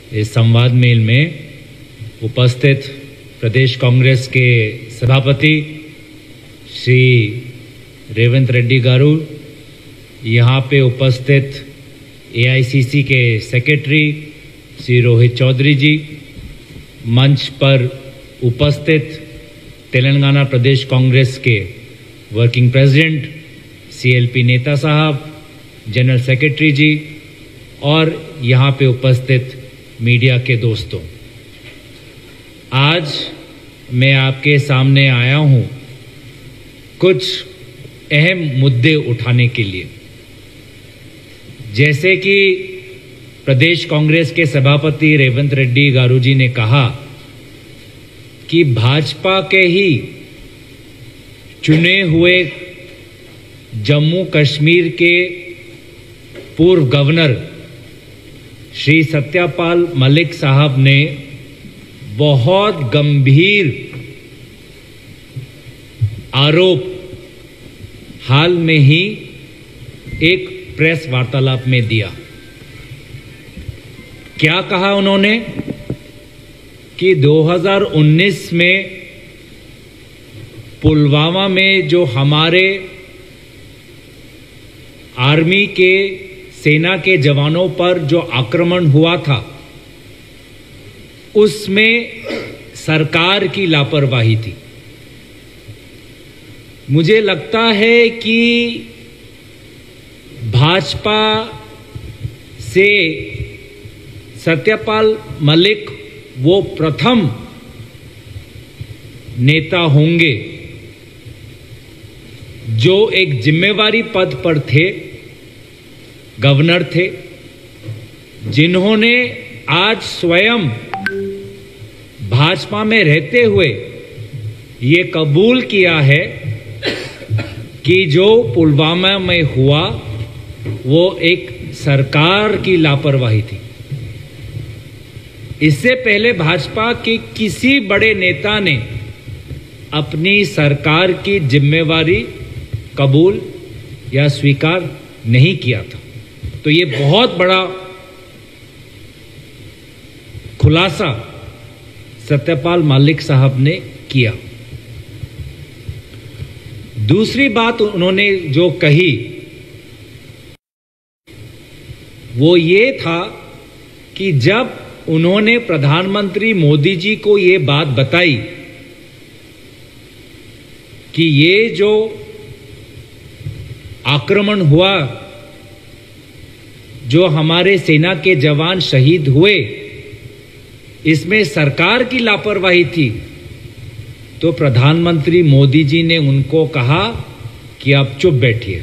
इस संवाद मेल में उपस्थित प्रदेश कांग्रेस के सभापति श्री रेवंत रेड्डी गारू, यहाँ पे उपस्थित एआईसीसी के सेक्रेटरी श्री रोहित चौधरी जी, मंच पर उपस्थित तेलंगाना प्रदेश कांग्रेस के वर्किंग प्रेसिडेंट सीएलपी नेता साहब, जनरल सेक्रेटरी जी और यहाँ पे उपस्थित मीडिया के दोस्तों, आज मैं आपके सामने आया हूँ कुछ अहम मुद्दे उठाने के लिए। जैसे कि प्रदेश कांग्रेस के सभापति रेवंत रेड्डी गारू जी ने कहा कि भाजपा के ही चुने हुए जम्मू कश्मीर के पूर्व गवर्नर श्री सत्यपाल मलिक साहब ने बहुत गंभीर आरोप हाल में ही एक प्रेस वार्तालाप में दिया। क्या कहा उन्होंने कि 2019 में पुलवामा में जो हमारे आर्मी के सेना के जवानों पर जो आक्रमण हुआ था, उसमें सरकार की लापरवाही थी। मुझे लगता है कि भाजपा से सत्यपाल मलिक वो प्रथम नेता होंगे जो एक जिम्मेवारी पद पर थे, गवर्नर थे, जिन्होंने आज स्वयं भाजपा में रहते हुए ये कबूल किया है कि जो पुलवामा में हुआ वो एक सरकार की लापरवाही थी। इससे पहले भाजपा के किसी बड़े नेता ने अपनी सरकार की जिम्मेवारी कबूल या स्वीकार नहीं किया था। तो ये बहुत बड़ा खुलासा सत्यपाल मलिक साहब ने किया। दूसरी बात उन्होंने जो कही वो ये था कि जब उन्होंने प्रधानमंत्री मोदी जी को ये बात बताई कि ये जो आक्रमण हुआ, जो हमारे सेना के जवान शहीद हुए, इसमें सरकार की लापरवाही थी, तो प्रधानमंत्री मोदी जी ने उनको कहा कि आप चुप बैठिए।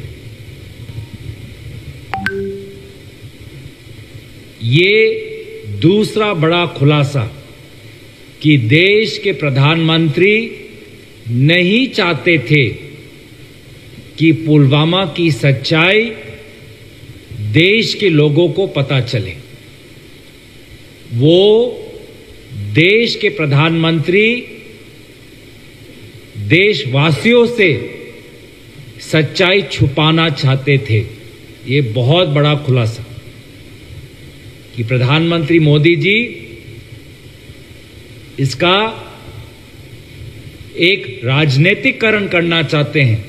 ये दूसरा बड़ा खुलासा कि देश के प्रधानमंत्री नहीं चाहते थे कि पुलवामा की सच्चाई देश के लोगों को पता चले। वो देश के प्रधानमंत्री देशवासियों से सच्चाई छुपाना चाहते थे। ये बहुत बड़ा खुलासा कि प्रधानमंत्री मोदी जी इसका एक राजनीतिकरण करना चाहते हैं,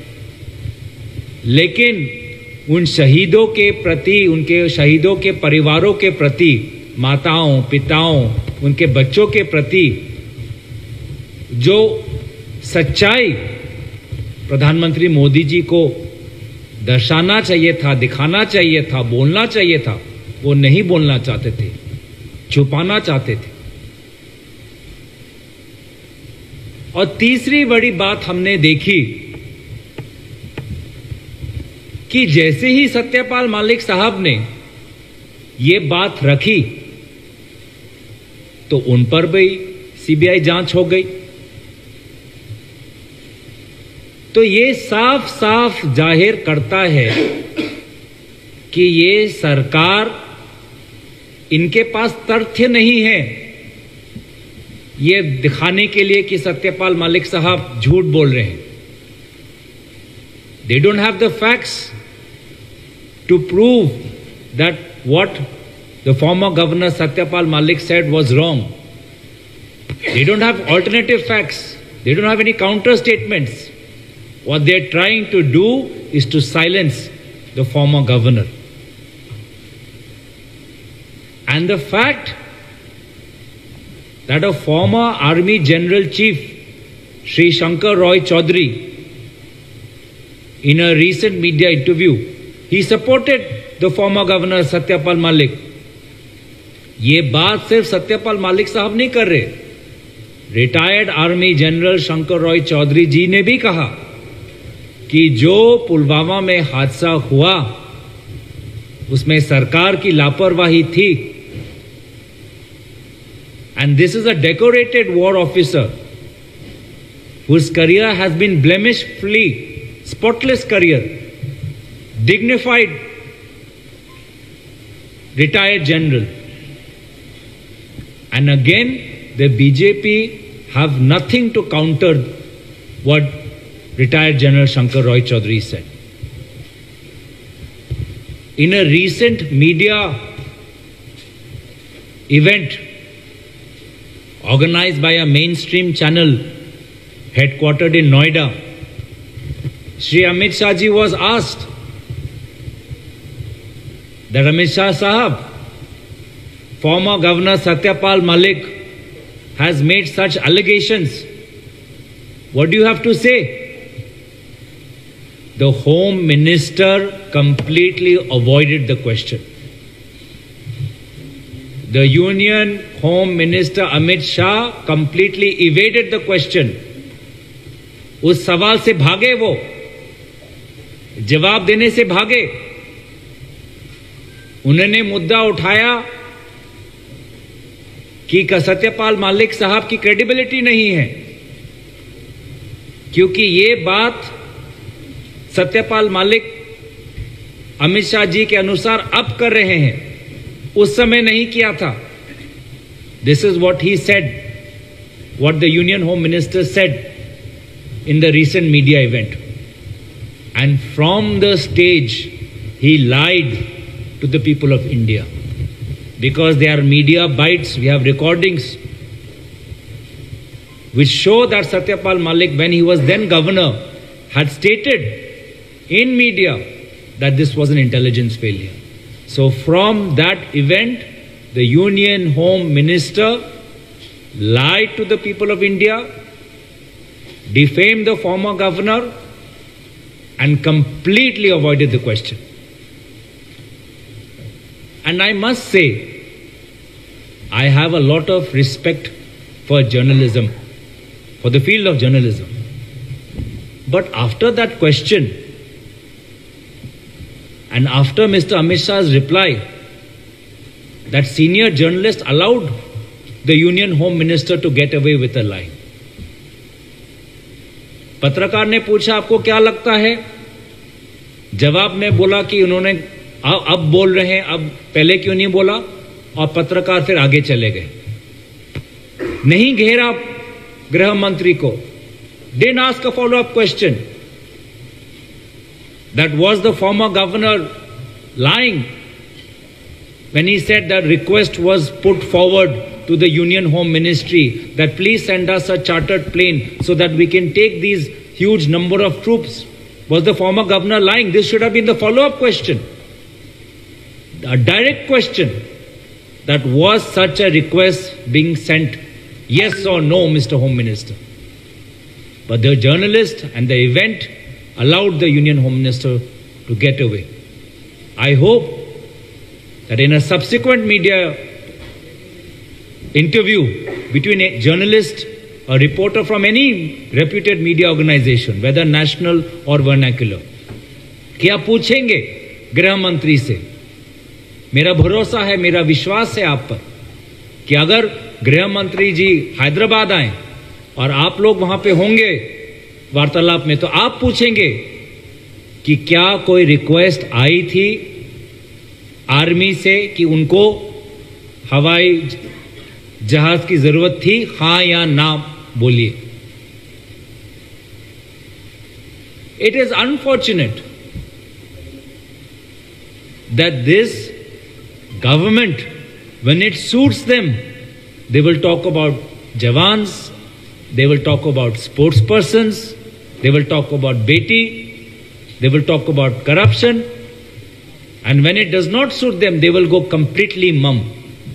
लेकिन उन शहीदों के प्रति, उनके शहीदों के परिवारों के प्रति, माताओं, पिताओं, उनके बच्चों के प्रति जो सच्चाई प्रधानमंत्री मोदी जी को दर्शाना चाहिए था, दिखाना चाहिए था, बोलना चाहिए था, वो नहीं बोलना चाहते थे, छुपाना चाहते थे। और तीसरी बड़ी बात हमने देखी कि जैसे ही सत्यपाल मलिक साहब ने ये बात रखी तो उन पर भी सीबीआई जांच हो गई। तो ये साफ साफ जाहिर करता है कि ये सरकार, इनके पास तथ्य नहीं है ये दिखाने के लिए कि सत्यपाल मलिक साहब झूठ बोल रहे हैं। They don't have the facts to prove that what the former governor Satyapal Malik said was wrong. They don't have alternative facts. They don't have any counter statements. What they're trying to do is to silence the former governor. And the fact that a former Army General Chief, Sri Shankar Roy Chaudhary, in a recent media interview, he supported the former governor Satyapal Malik. ये बात सिर्फ सत्यपाल मालिक साहब नहीं कर रहे, retired army general Shankar Roy Chaudhary ji ने भी कहा कि जो पुलवामा में हादसा हुआ उसमें सरकार की लापरवाही थी. And this is a decorated war officer whose career has been blemish-free, spotless career, dignified retired general. And again, the BJP have nothing to counter what retired General Shankar Roy Chaudhary said. In a recent media event organized by a mainstream channel headquartered in Noida, Shri Amit Shah ji was asked that Amit Shah Sahab, former Governor Satyapal Malik has made such allegations. What do you have to say? The Home Minister completely avoided the question. The Union Home Minister Amit Shah completely evaded the question. उस सवाल से भागे वो, जवाब देने से भागे. उन्होंने मुद्दा उठाया कि सत्यपाल मालिक साहब की क्रेडिबिलिटी नहीं है, क्योंकि ये बात सत्यपाल मालिक अमित शाह जी के अनुसार अब कर रहे हैं, उस समय नहीं किया था. This is what he said, what the Union Home Minister said in the recent media event. And from the stage, he lied to the people of India. Because there are media bites, we have recordings which show that Satyapal Malik, when he was then governor, had stated in media that this was an intelligence failure. So from that event, the Union Home Minister lied to the people of India, defamed the former governor, and completely avoided the question. And I must say, I have a lot of respect for journalism, for the field of journalism. But after that question, and after Mr. Amit Shah's reply, that senior journalist allowed the Union Home Minister to get away with a lie. पत्रकार ने पूछा आपको क्या लगता है, जवाब में बोला कि उन्होंने अब बोल रहे हैं, अब पहले क्यों नहीं बोला, और पत्रकार फिर आगे चले गए. नहीं घेरा गृह मंत्री को. Didn't ask a follow-up question. That was the former governor lying when he said that request was put forward to the Union Home Ministry that please send us a chartered plane so that we can take these huge number of troops. Was the former governor lying? This should have been the follow-up question. A direct question, that was such a request being sent, yes or no, Mr. Home Minister. But the journalist and the event allowed the Union Home Minister to get away. I hope that in a subsequent media interview between a journalist, a reporter from any reputed media organization, whether national or vernacular, क्या पूछेंगे गृह मंत्री से. मेरा भरोसा है, मेरा विश्वास है आप पर कि अगर गृह मंत्री जी हैदराबाद आए और आप लोग वहां पे होंगे वार्तालाप में, तो आप पूछेंगे कि क्या कोई रिक्वेस्ट आई थी आर्मी से कि उनको हवाई जहाज की जरूरत थी, हां या ना बोलिए. It is unfortunate that this government When it suits them, they will talk about Jawans, they will talk about sportspersons, they will talk about Beti, they will talk about corruption. And when it does not suit them, they will go completely mum.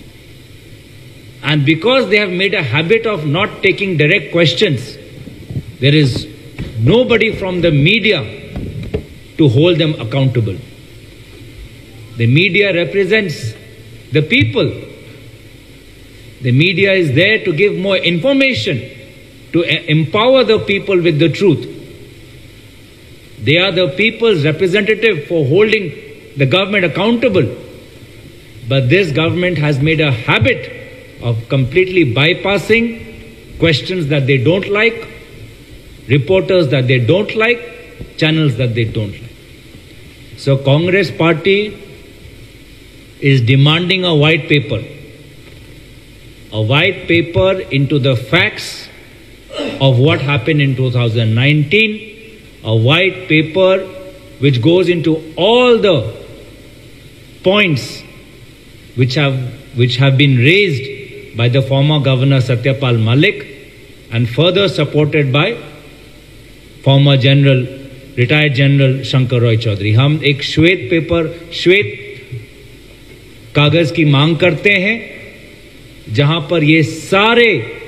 And because they have made a habit of not taking direct questions, there is nobody from the media to hold them accountable. The media represents the people. The media is there to give more information, to empower the people with the truth. They are the people's representative for holding the government accountable. But this government has made a habit of completely bypassing questions that they don't like, reporters that they don't like, channels that they don't like. So Congress party is demanding a white paper into the facts of what happened in 2019, a white paper which goes into all the points which have been raised by the former governor Satyapal Malik and further supported by former retired General Shankar Roy Chaudhary. हम एक श्वेत कागज की मांग करते हैं जहां पर ये सारे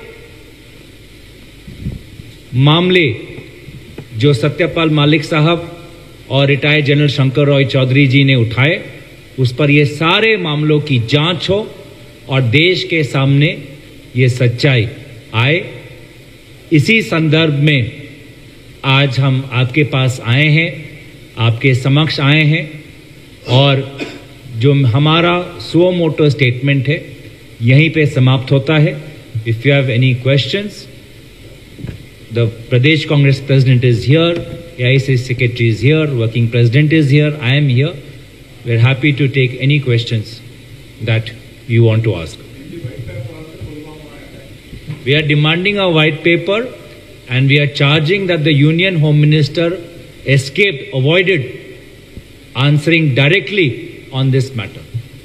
मामले जो सत्यपाल मलिक साहब और रिटायर्ड जनरल शंकर रॉय चौधरी जी ने उठाए, उस पर ये सारे मामलों की जांच हो और देश के सामने ये सच्चाई आए। इसी संदर्भ में आज हम आपके पास आए हैं, आपके समक्ष आए हैं और जो हमारा सुओ मोटो स्टेटमेंट है यहीं पे समाप्त होता है। If you have any questions, the Pradesh Congress president is here, AIC secretary is here, working president is here, I am here. We are happy to take any questions that you want to ask. We are demanding a white paper and we are charging that the Union Home Minister avoided answering directly on this matter.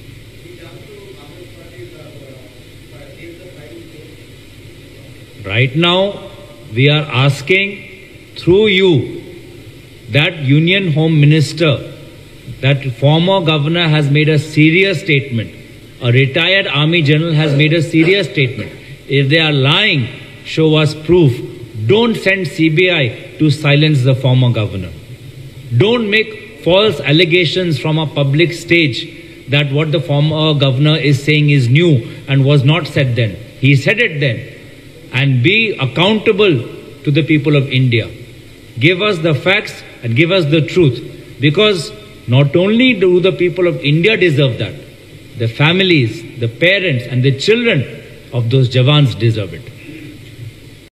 Right now, we are asking through you that Union Home Minister, that former governor has made a serious statement. A retired army general has made a serious statement. If they are lying, show us proof. Don't send CBI to silence the former governor. Don't make false allegations from a public stage that what the former governor is saying is new and was not said then. He said it then. And be accountable to the people of India. Give us the facts and give us the truth. Because not only do the people of India deserve that, the families, the parents and the children of those Jawans deserve it.